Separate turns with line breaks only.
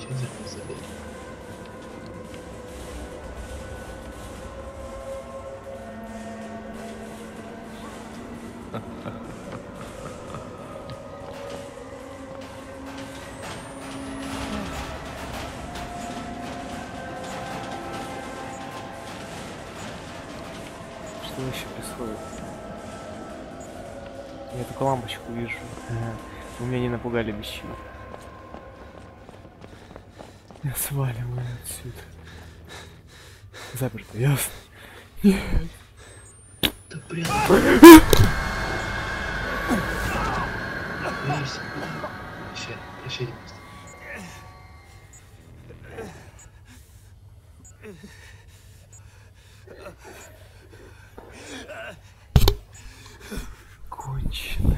Че за музыка?
Что вообще происходит? Я только лампочку вижу. Ага. Вы меня не напугали без чего. Я сваливаю отсюда. Заперто, ясно? Нет.
Да блин. Видишь? Еще не просто.
Кончено.